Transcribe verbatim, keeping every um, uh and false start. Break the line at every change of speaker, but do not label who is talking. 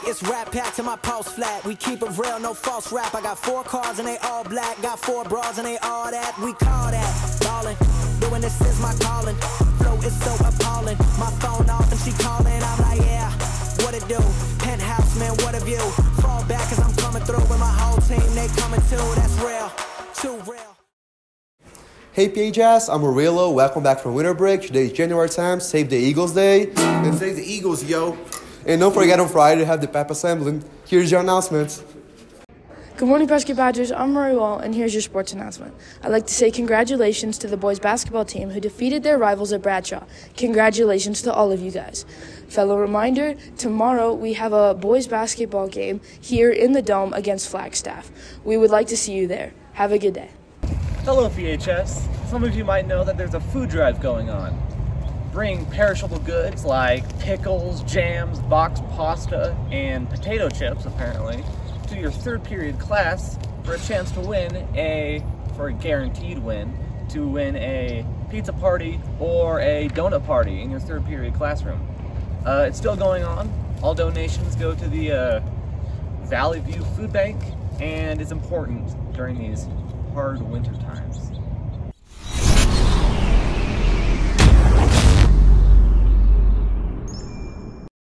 it's rap pack to my pulse flat. We keep it real, no false rap. I got four cars and they all black. Got four bras and they all that. We call that ballin'. Doing this is my calling. Flow is so appalling. My phone off and she calling. I'm like, yeah, what it do? Penthouse, man, what a view. Fall back cause I'm coming through with my whole team. They coming too, that's real, too real.
Hey P H S, I'm Aurelio. Welcome back from winter break. Today is January tenth, Save the Eagles Day. And save the Eagles, yo. And don't forget on Friday to have the pep assembly. Here's your announcements.
Good morning, Prescott Badgers. I'm Murray Wall, and here's your sports announcement. I'd like to say congratulations to the boys basketball team who defeated their rivals at Bradshaw. Congratulations to all of you guys. Fellow reminder, tomorrow we have a boys basketball game here in the Dome against Flagstaff. We would like to see you there. Have a good day.
Hello P H S. Some of you might know that there's a food drive going on. Bring perishable goods like pickles, jams, boxed pasta, and potato chips, apparently, to your third period class for a chance to win a, for a guaranteed win, to win a pizza party or a donut party in your third period classroom. Uh, it's still going on. All donations go to the uh, Valley View Food Bank, and it's important during these hard winter times.